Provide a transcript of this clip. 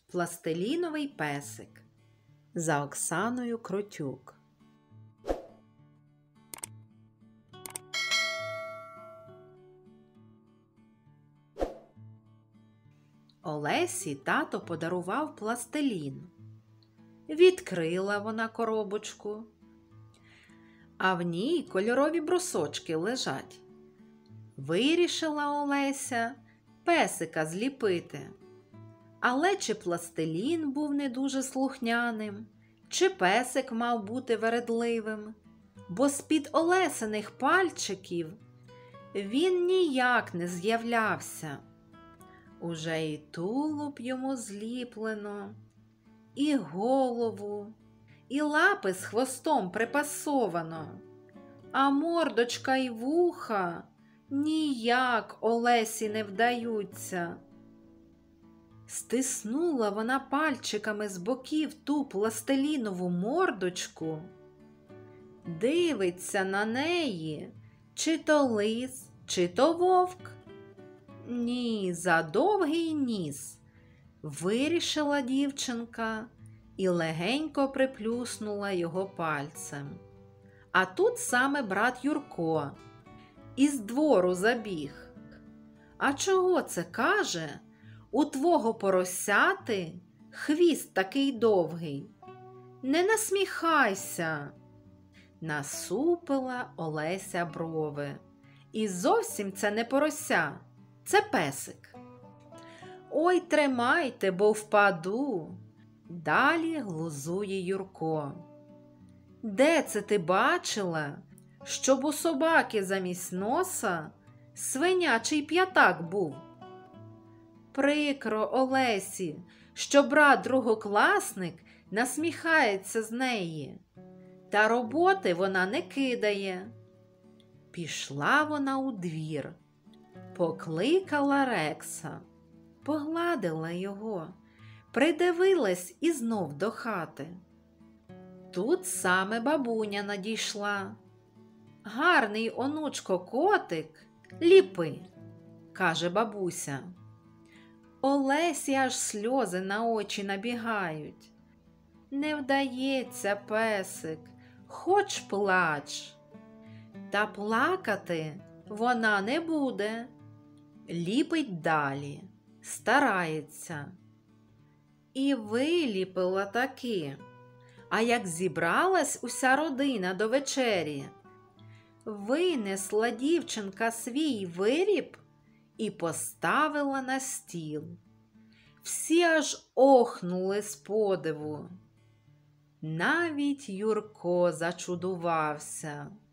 Пластиліновий песик за Оксаною Кротюк. Олесі тато подарував пластилін. Відкрила вона коробочку, а в ній кольорові брусочки лежать. Вирішила Олеся песика зліпити. Але чи пластилін був не дуже слухняним, чи песик мав бути вередливим, бо з-під Олесиних пальчиків він ніяк не з'являвся. Уже і тулуб йому зліплено, і голову, і лапи з хвостом припасовано, а мордочка й вуха ніяк Олесі не вдаються. Стиснула вона пальчиками з боків ту пластилінову мордочку. Дивиться на неї, чи то лис, чи то вовк. Ні, за довгий ніс. Вирішила дівчинка і легенько приплюснула його пальцем. А тут саме брат Юрко із двору забіг. А чого це каже? У твого поросяти хвіст такий довгий. Не насміхайся. Насупила Олеся брови. І зовсім це не порося, це песик. Ой, тримайте, бо впаду. Далі глузує Юрко. Де це ти бачила, щоб у собаки замість носа свинячий п'ятак був? Прикро Олесі, що брат другокласник насміхається з неї, та роботи вона не кидає. Пішла вона у двір, покликала Рекса, погладила його, придивилась і знов до хати. Тут саме бабуня надійшла. Гарний, онучко, котик, ліпи, каже бабуся. Олесі аж сльози на очі набігають. Не вдається, песик, хоч плач. Та плакати вона не буде. Ліпить далі, старається. І виліпила таки. А як зібралась уся родина до вечері, винесла дівчинка свій виріб і поставила на стіл. Всі аж охнули з подиву. Навіть Юрко зачудувався.